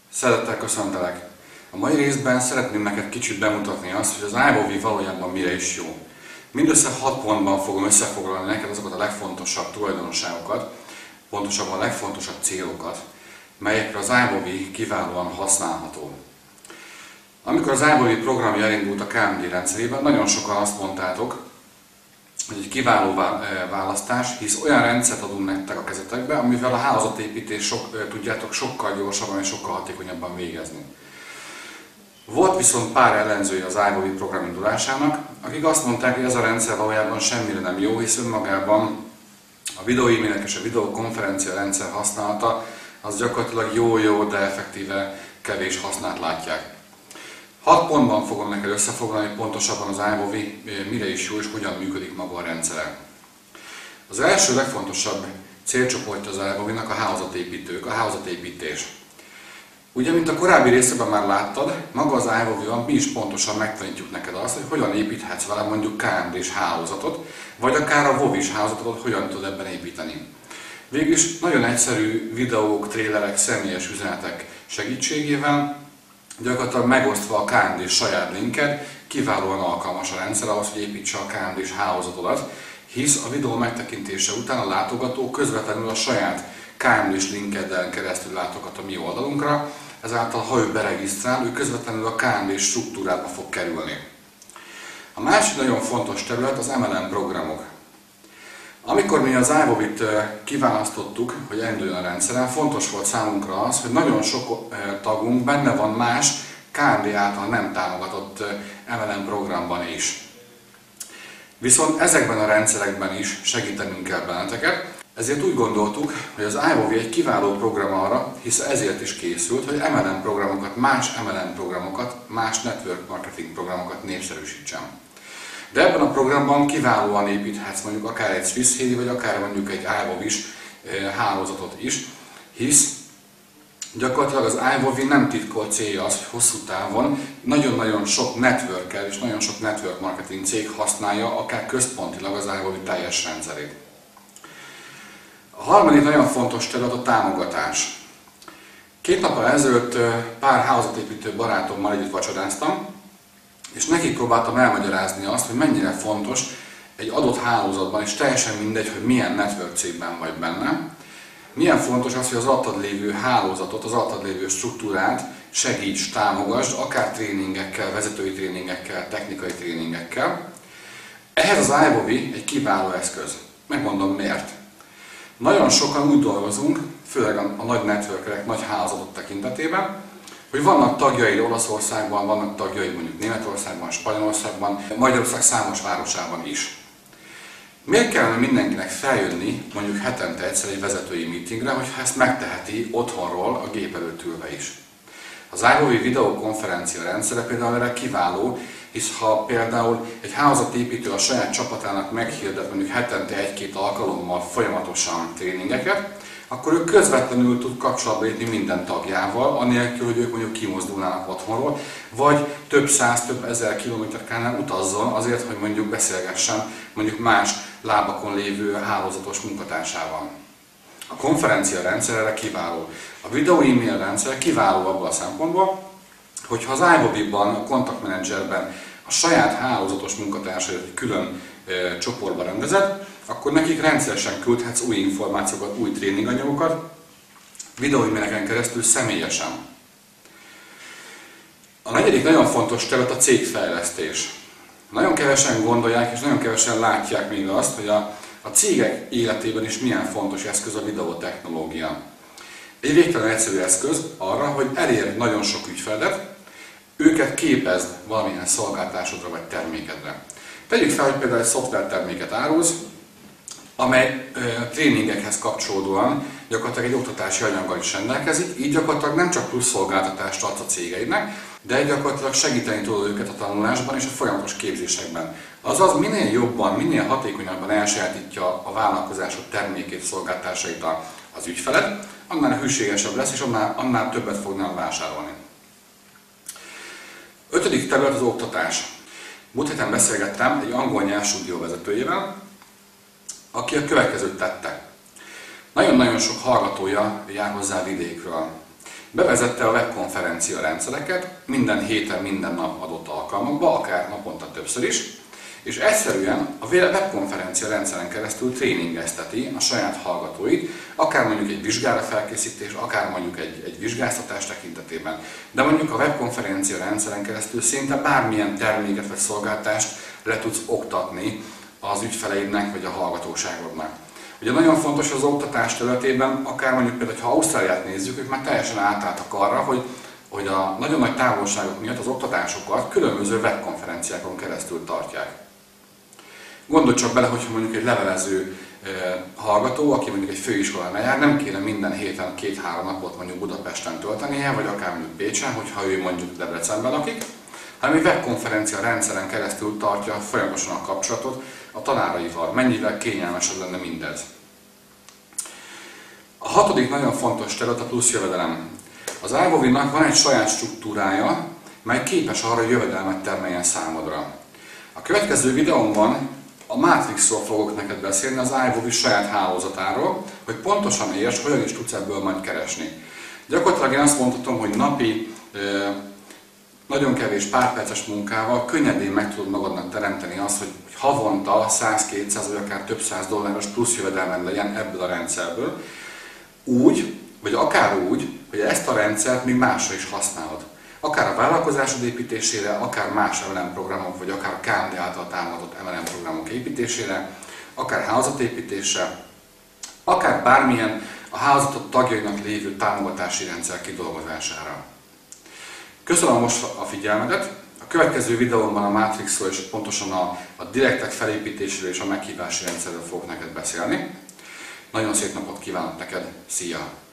Szeretettel köszöntelek! A mai részben szeretném neked kicsit bemutatni azt, hogy az iMovie valójában mire is jó. Mindössze 6 pontban fogom összefoglalni neked azokat a legfontosabb tulajdonságokat, pontosabban a legfontosabb célokat, melyekre az iMovie kiválóan használható. Amikor az iMovie programja elindult a KMD rendszerében, nagyon sokan azt mondtátok, hogy egy kiváló választás, hisz olyan rendszert adunk nektek a kezetekbe, amivel a hálózatépítést tudjátok sokkal gyorsabban és sokkal hatékonyabban végezni. Volt viszont pár ellenzője az iMovie program indulásának, akik azt mondták, hogy ez a rendszer valójában semmire nem jó, hisz önmagában a videóe-mailek és a videokonferencia rendszer használata az gyakorlatilag jó, de effektíve kevés hasznát látják. 6 pontban fogom neked összefoglalni pontosabban az iMovie mire is jó és hogyan működik maga a rendszer. Az első legfontosabb célcsoportja az iMovie-nak a hálózatépítők, a hálózatépítés. Ugye, mint a korábbi részében már láttad, maga az iMovie-ban mi is pontosan megtanítjuk neked azt, hogy hogyan építhetsz vele mondjuk KMD-s hálózatot, vagy akár a WoW-is hálózatot hogyan tudod ebben építeni. Végülis nagyon egyszerű videók, trélerek, személyes üzenetek segítségével, gyakorlatilag megosztva a KMD-s saját linked, kiválóan alkalmas a rendszer ahhoz, hogy építse a KMD-s hálózatodat, hisz a videó megtekintése után a látogató közvetlenül a saját KMD-s linkeddel keresztül látogat a mi oldalunkra, ezáltal ha ő beregisztrál, ő közvetlenül a KMD-s struktúrába fog kerülni. A másik nagyon fontos terület az MLM programok. Amikor mi az iMovie-t kiválasztottuk, hogy elinduljon a rendszeren, fontos volt számunkra az, hogy nagyon sok tagunk benne van más KMD által nem támogatott MLM programban is. Viszont ezekben a rendszerekben is segítenünk kell benneteket, ezért úgy gondoltuk, hogy az iMovie egy kiváló program arra, hisz ezért is készült, hogy MLM programokat, más MLM programokat, más network marketing programokat népszerűsítsem. De ebben a programban kiválóan építhetsz mondjuk akár egy SwissHeli, vagy akár mondjuk egy iMovie-s hálózatot is, hisz gyakorlatilag az iMovie nem titkolt célja az, hogy hosszú távon nagyon-nagyon sok network-el és nagyon sok network marketing cég használja akár központilag az iMovie teljes rendszerét. A harmadik nagyon fontos terület a támogatás. 2 nappal ezelőtt pár hálózatépítő barátommal együtt vacsoráztam, és nekik próbáltam elmagyarázni azt, hogy mennyire fontos egy adott hálózatban, és teljesen mindegy, hogy milyen network cégben vagy benne, milyen fontos az, hogy az alattad lévő hálózatot, az alattad lévő struktúrát segíts, támogasd, akár tréningekkel, vezetői tréningekkel, technikai tréningekkel. Ehhez az iMovie egy kiváló eszköz. Megmondom miért. Nagyon sokan úgy dolgozunk, főleg a nagy networkerek, nagy hálózatok tekintetében, hogy vannak tagjai Olaszországban, vannak tagjai mondjuk Németországban, Spanyolországban, Magyarország számos városában is. Miért kellene mindenkinek feljönni mondjuk hetente egyszer egy vezetői meetingre, hogyha ezt megteheti otthonról a gép előtt ülve is? Az iMovie videokonferencia rendszere például erre kiváló, hisz ha például egy hálózatépítő a saját csapatának meghirdet mondjuk hetente 1-2 alkalommal folyamatosan tréningeket, akkor ő közvetlenül tud kapcsolatba lépni minden tagjával, anélkül, hogy ők mondjuk kimozdulnának otthonról, vagy több száz, több ezer kilométer kellene utazzon azért, hogy mondjuk beszélgessen mondjuk más lábakon lévő hálózatos munkatársával. A konferencia rendszer erre kiváló. A videó e-mail rendszer kiváló abban a szempontból, hogyha az iMovie-ban, a Contact Managerben a saját hálózatos munkatársait egy külön csoportba rendezed, akkor nekik rendszeresen küldhetsz új információkat, új tréninganyagokat, videó-e-maileken keresztül személyesen. A negyedik nagyon fontos terület a cégfejlesztés. Nagyon kevesen gondolják és nagyon kevesen látják még azt, hogy a cégek életében is milyen fontos eszköz a videótechnológia. Egy végtelen egyszerű eszköz arra, hogy elérj nagyon sok ügyfeledet, őket képezd valamilyen szolgáltatásodra vagy termékedre. Tegyük fel, hogy például egy szoftverterméket árulsz, amely tréningekhez kapcsolódóan gyakorlatilag egy oktatási anyaggal is rendelkezik, így gyakorlatilag nem csak plusz szolgáltatást adsz a cégeidnek, de gyakorlatilag segíteni tudod őket a tanulásban és a folyamatos képzésekben. Azaz minél jobban, minél hatékonyabban elsajátítja a vállalkozásod termékét, szolgáltatásait az ügyfeled, annál hűségesebb lesz és annál többet fognak vásárolni. 5. terület az oktatás. Múlt héten beszélgettem egy angol nyelvstúdió vezetőjével, aki a következőt tette. Nagyon-nagyon sok hallgatója jár hozzá vidékről. Bevezette a webkonferencia rendszereket minden héten, minden nap adott alkalmakba, akár naponta többször is, és egyszerűen a webkonferencia rendszeren keresztül tréningezteti a saját hallgatóit, akár mondjuk egy vizsgára felkészítés, akár mondjuk egy vizsgáztatás tekintetében. De mondjuk a webkonferencia rendszeren keresztül szinte bármilyen terméket vagy szolgáltást le tudsz oktatni az ügyfeleidnek vagy a hallgatóságodnak. Ugye nagyon fontos az oktatás területében, akár mondjuk például, ha Ausztráliát nézzük, ők már teljesen átálltak arra, hogy a nagyon nagy távolságok miatt az oktatásokat különböző webkonferenciákon keresztül tartják. Gondolj csak bele, hogyha mondjuk egy levelező hallgató, aki mondjuk egy főiskolán jár, nem kéne minden héten 2-3 napot mondjuk Budapesten töltenie, vagy akár mondjuk Pécsen, hogyha ő mondjuk Debrecenben lakik, hanem egy webkonferencia rendszeren keresztül tartja folyamatosan a kapcsolatot a tanáraival. Mennyivel kényelmesebb lenne mindez. A 6. nagyon fontos terület a plusz jövedelem. Az iVovi-nak van egy saját struktúrája, mely képes arra, hogy jövedelmet termeljen számodra. A következő videómban a Matrixról fogok neked beszélni, az iVovi saját hálózatáról, hogy pontosan érts, hogyan is tudsz ebből majd keresni. Gyakorlatilag én azt mondhatom, hogy napi nagyon kevés pár perces munkával könnyedén meg tudod magadnak teremteni azt, hogy havonta 100-200 vagy akár több száz dolláros plusz jövedelmed legyen ebből a rendszerből. Úgy, vagy akár úgy, hogy ezt a rendszert még másra is használod. Akár a vállalkozásod építésére, akár más MLM programok, vagy akár a KMD által támogatott MLM programok építésére, akár hálózatépítésre, akár bármilyen a hálózatot tagjainak lévő támogatási rendszer kidolgozására. Köszönöm most a figyelmedet! A következő videómban a Matrixról és pontosan a direktek felépítéséről és a meghívási rendszerről fogok neked beszélni. Nagyon szép napot kívánok neked! Szia!